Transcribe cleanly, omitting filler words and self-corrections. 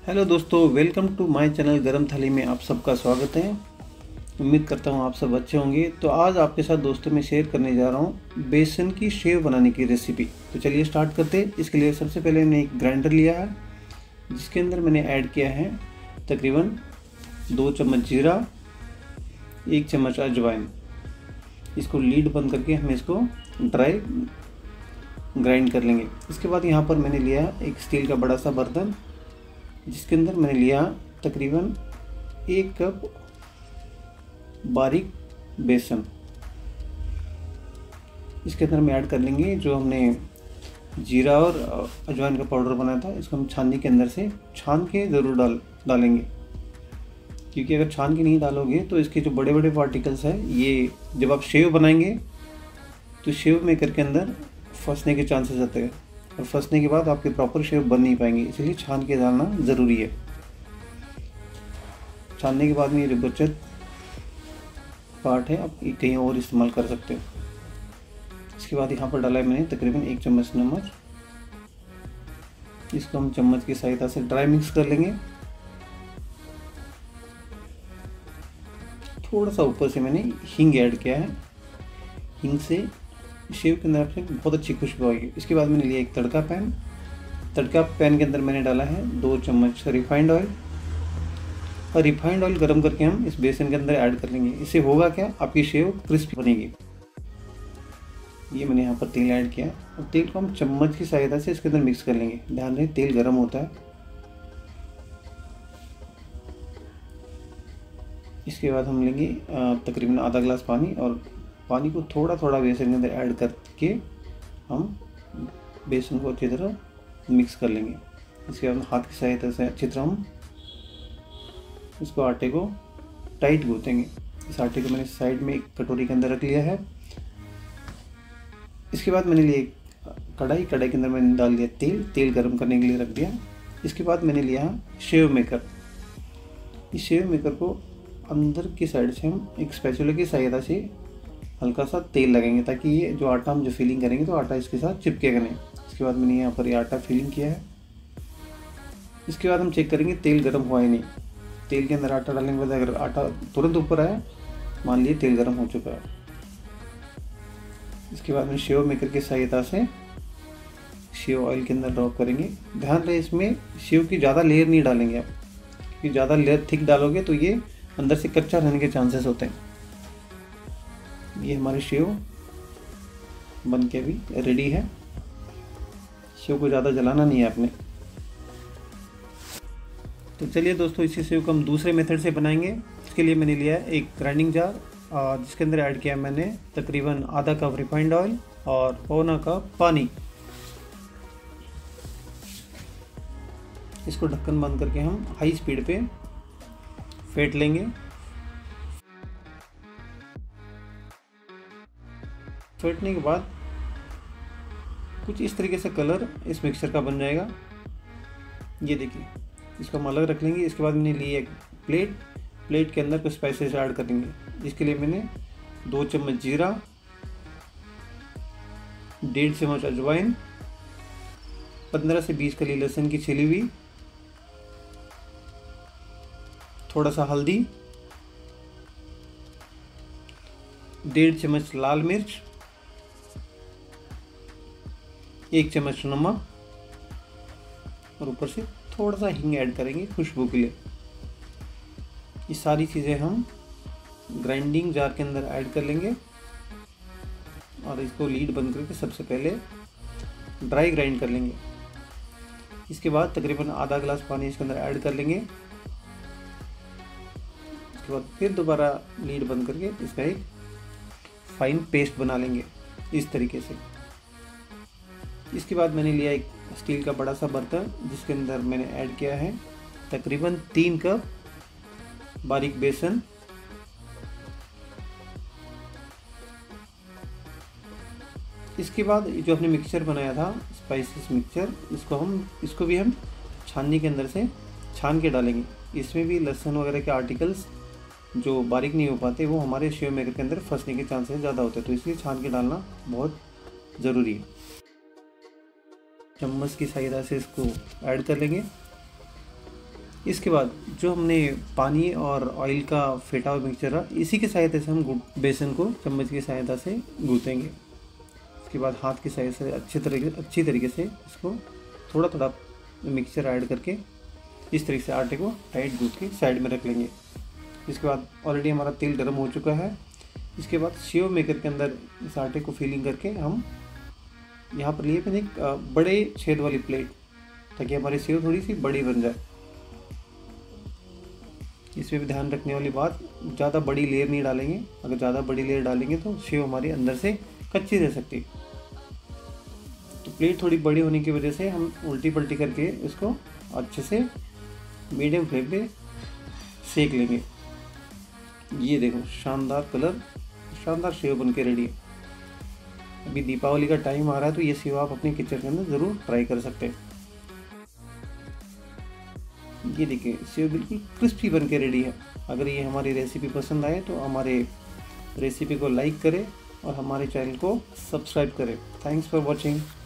Hello दोस्तों, welcome to my channel गरम थाली में आप सबका स्वागत है। उम्मीद करता हूँ आप सब अच्छे होंगे। तो आज आपके साथ दोस्तों मैं शेयर करने जा रहा हूँ बेसन की शेव बनाने की रेसिपी। तो चलिए स्टार्ट करते हैं। इसके लिए सबसे पहले मैंने एक ग्राइंडर लिया है जिसके अंदर मैंने ऐड किया है तकरीबन 2 चम्मच जीरा, 1 चम्मच अजवाइन। इसको लीड बंद करके हम इसको ड्राई ग्राइंड कर लेंगे। इसके बाद यहाँ पर मैंने लिया एक स्टील का बड़ा सा बर्तन जिसके अंदर मैंने लिया तकरीबन 1 कप बारीक बेसन। इसके अंदर हम ऐड कर लेंगे जो हमने जीरा और अजवाइन का पाउडर बनाया था। इसको हम छाननी के अंदर से छान के ज़रूर डालेंगे, क्योंकि अगर छान के नहीं डालोगे तो इसके जो बड़े बड़े पार्टिकल्स हैं ये जब आप शेव बनाएंगे तो शेव मेकर के अंदर फंसने के चांसेस रहते हैं और फंसने के बाद आपके प्रॉपर शेव बन नहीं पाएंगे। इसलिए छान के डालना ज़रूरी है। छानने के बाद में ये बचत पार्ट है, आप कहीं और इस्तेमाल कर सकते हो। इसके बाद यहाँ पर डाला है मैंने तकरीबन 1 चम्मच नमक। इसको हम चम्मच की सहायता से ड्राई मिक्स कर लेंगे। थोड़ा सा ऊपर से मैंने हींग ऐड किया है। हींग से शेव के अंदर बहुत अच्छी खुशबू आएगी। इसके बाद मैंने लिया एक तड़का पैन के अंदर मैंने डाला है 2 चम्मच रिफाइंड ऑयल। और रिफाइंड ऑयल गरम करके हम इस बेसन के अंदर ऐड कर लेंगे। इससे होगा क्या, आपकी शेव क्रिस्पी बनेगी। ये मैंने यहाँ पर तेल ऐड किया और तेल को हम चम्मच की सहायता से इसके अंदर मिक्स कर लेंगे। ध्यान रहे तेल गर्म होता है। इसके बाद हम लेंगे तकरीबन आधा ग्लास पानी और पानी को थोड़ा थोड़ा बेसन के अंदर ऐड करके हम बेसन को अच्छी तरह मिक्स कर लेंगे। इसके बाद हाथ की सहायता से अच्छी तरह हम इसको आटे को टाइट गूंथेंगे। इस आटे को मैंने साइड में एक कटोरी के अंदर रख लिया है। इसके बाद मैंने लिए कढ़ाई के अंदर मैंने डाल दिया तेल गर्म करने के लिए रख दिया। इसके बाद मैंने लिया शेव मेकर। इस शेव मेकर को अंदर की साइड से हम एक स्पैचुला की सहायता से हल्का सा तेल लगाएंगे ताकि ये जो आटा हम जो फिलिंग करेंगे तो आटा इसके साथ चिपकेगा नहीं। इसके बाद मैंने यहाँ पर ये आटा फिलिंग किया है। इसके बाद हम चेक करेंगे तेल गर्म हुआ है नहीं। तेल के अंदर आटा डालने के बाद अगर आटा तुरंत ऊपर आया, मान लीजिए तेल गर्म हो चुका है। इसके बाद में शेव मेकर की सहायता से शेव ऑयल के अंदर ड्रॉप करेंगे। ध्यान रहे इसमें शेव की ज़्यादा लेयर नहीं डालेंगे आप, क्योंकि ज़्यादा लेयर थिक डालोगे तो ये अंदर से कच्चा रहने के चांसेस होते हैं। ये हमारी शेव बन के अभी रेडी है। शेव को ज़्यादा जलाना नहीं है आपने। तो चलिए दोस्तों, इसी शेव को हम दूसरे मेथड से बनाएंगे। इसके लिए मैंने लिया है एक ग्राइंडिंग जार जिसके अंदर ऐड किया मैंने तकरीबन आधा कप रिफाइंड ऑयल और पौना कप पानी। इसको ढक्कन बंद करके हम हाई स्पीड पे फेंट लेंगे। फेंटने के बाद कुछ इस तरीके से कलर इस मिक्सचर का बन जाएगा। ये देखिए, इसको हम अलग रख लेंगे। इसके बाद मैंने लिए एक प्लेट के अंदर कुछ स्पाइसेस ऐड करेंगे। इसके लिए मैंने 2 चम्मच जीरा, 1.5 चम्मच अजवाइन, 15 से 20 कली लहसुन की छिली हुई, थोड़ा सा हल्दी, 1.5 चम्मच लाल मिर्च, 1 चम्मच नमक और ऊपर से थोड़ा सा हींग ऐड करेंगे खुशबू के लिए। ये सारी चीज़ें हम ग्राइंडिंग जार के अंदर ऐड कर लेंगे और इसको लीड बंद करके सबसे पहले ड्राई ग्राइंड कर लेंगे। इसके बाद तकरीबन आधा ग्लास पानी इसके अंदर ऐड कर लेंगे। इसके बाद फिर दोबारा लीड बंद करके इसका एक फाइन पेस्ट बना लेंगे इस तरीके से। इसके बाद मैंने लिया एक स्टील का बड़ा सा बर्तन जिसके अंदर मैंने ऐड किया है तकरीबन 3 कप बारीक बेसन। इसके बाद जो हमने मिक्सचर बनाया था स्पाइसेस मिक्सचर, इसको भी हम छाननी के अंदर से छान के डालेंगे। इसमें भी लहसुन वगैरह के आर्टिकल्स जो बारीक नहीं हो पाते वो हमारे शेव मेकर के अंदर फंसने के चांसेस ज़्यादा होते हैं, तो इसलिए छान के डालना बहुत ज़रूरी है। चम्मच की सहायता से इसको ऐड कर लेंगे। इसके बाद जो हमने पानी और ऑयल का फेटा हुआ मिक्सचर है, इसी की सहायता से हम बेसन को चम्मच की सहायता से गूँथेंगे। इसके बाद हाथ की सहायता से अच्छी तरीके से इसको थोड़ा थोड़ा मिक्सचर ऐड करके इस तरीके से आटे को टाइट गूँथ के साइड में रख लेंगे। इसके बाद ऑलरेडी हमारा तेल गर्म हो चुका है। इसके बाद सेव मेकर के अंदर इस आटे को फिलिंग करके हम यहाँ पर लिए मैंने एक बड़े छेद वाली प्लेट, ताकि हमारी सेव थोड़ी सी बड़ी बन जाए। इसमें भी ध्यान रखने वाली बात, ज़्यादा बड़ी लेयर नहीं डालेंगे। अगर ज़्यादा बड़ी लेयर डालेंगे तो सेव हमारी अंदर से कच्ची रह सकती है। तो प्लेट थोड़ी बड़ी होने की वजह से हम उल्टी पल्टी करके इसको अच्छे से मीडियम फ्लेम पे सेक लेंगे। ये देखो शानदार कलर, शानदार सेव बन के रेडी है। अभी दीपावली का टाइम आ रहा है, तो ये सेव आप अपने किचन के अंदर ज़रूर ट्राई कर सकते हैं। ये देखिए सेव बिल्कुल क्रिस्पी बन के रेडी है। अगर ये हमारी रेसिपी पसंद आए तो हमारे रेसिपी को लाइक करें और हमारे चैनल को सब्सक्राइब करें। Thanks for watching.